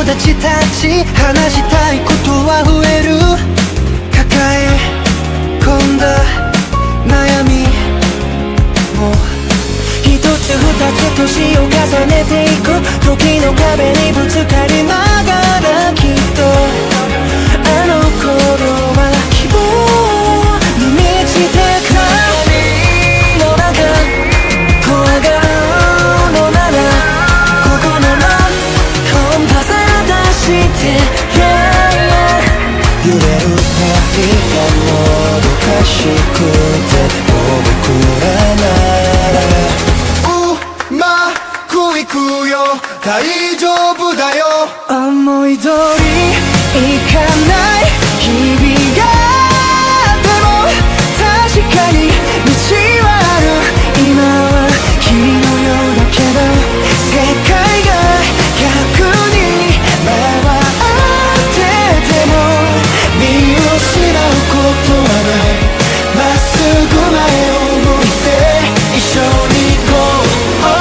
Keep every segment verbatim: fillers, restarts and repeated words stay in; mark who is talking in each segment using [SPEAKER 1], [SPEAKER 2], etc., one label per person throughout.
[SPEAKER 1] 友達たち話したいことは増える抱え込んだ悩みも一つ二つ年を重ねていく時の壁にぶつかりながらきっとあの頃は希望に満ちてた闇の中怖がるのなら心のコンパス出して、yeah, yeah、 揺れる光がもどかしくて僕らならうまくいくよ大丈夫だよ思い通りいかない日々があっても確かに道はある今は霧のようだけど世界が逆に回ってても見失うことはないまっすぐ前を向いて一緒に行こう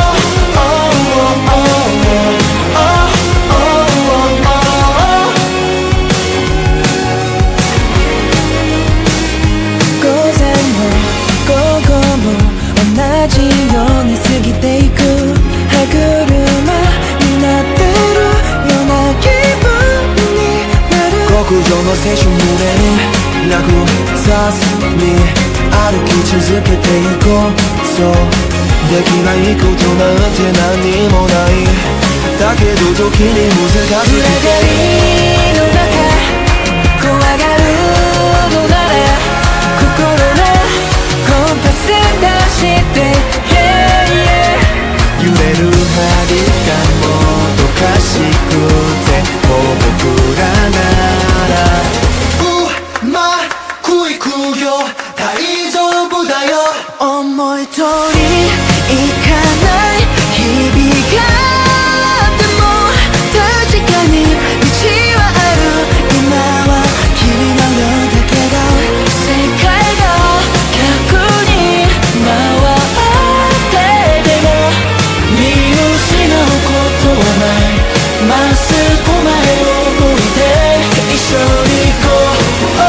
[SPEAKER 1] 同じように過ぎていく歯車になってるような気分になる極上の青春胸になくさずに歩き続けていこうそうできないことなんて何もないだけど時に難しい暗がりの中怖がるのなら心のコンパス出して、yeah, yeah、 揺れる針がもどかしくて僕らならうまくいくよ大丈夫だよ思い通りいかない日々があっても確かに道はある今は霧のようだけど世界が逆に回ってでも見失うことはないまっすぐ前を向いて一緒に行こう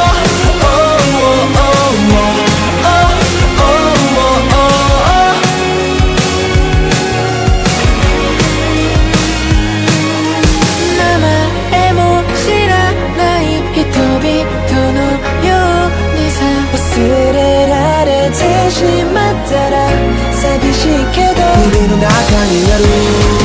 [SPEAKER 1] 忘れられてしまったら寂しいけど海の中にある